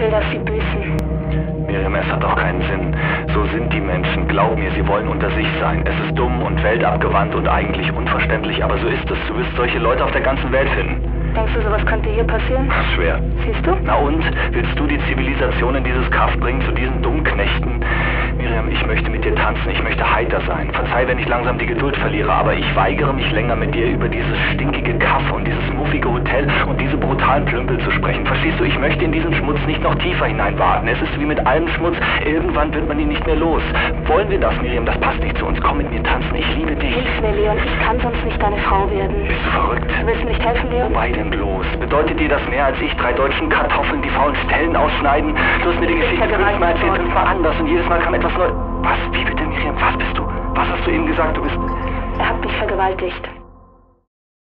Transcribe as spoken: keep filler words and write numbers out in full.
will, dass sie büßen. Miriam, es hat auch keinen Sinn. So sind die Menschen. Glaub mir, sie wollen unter sich sein. Es ist dumm und weltabgewandt und eigentlich unverständlich, aber so ist es. Du wirst solche Leute auf der ganzen Welt finden. Denkst du, sowas könnte hier passieren? Schwer. Siehst du? Na und? Willst du die Zivilisation in dieses Kaff bringen zu diesen Dummknechten? Miriam, ich möchte mit dir tanzen. Ich möchte heiter sein. Verzeih, wenn ich langsam die Geduld verliere, aber ich weigere mich länger mit dir über dieses stinkige Kaff und dieses muffige Hotel und diese brutalen Plümpel zu sprechen. Verstehst du? Ich möchte in diesen Schmutz nicht noch tiefer hineinwaten. Es ist wie mit allem Schmutz. Irgendwann wird man ihn nicht mehr los. Wollen wir das, Miriam? Das passt nicht zu uns. Komm mit mir tanzen. Ich liebe dich. Hilf mir, Leon. Ich kann sonst nicht deine Frau werden. Bist du verrückt? Willst du nicht helfen, Leon? Wobei denn bloß? Bedeutet dir das mehr als ich drei deutschen Kartoffeln die faulen Stellen ausschneiden? Du hast mir die Geschichte fünfmal erzählt, fünfmal anders und jedes Mal kam etwas Neues. Was? Wie bitte, Miriam? Was bist du? Was hast du eben gesagt? Du bist... Er hat mich vergewaltigt.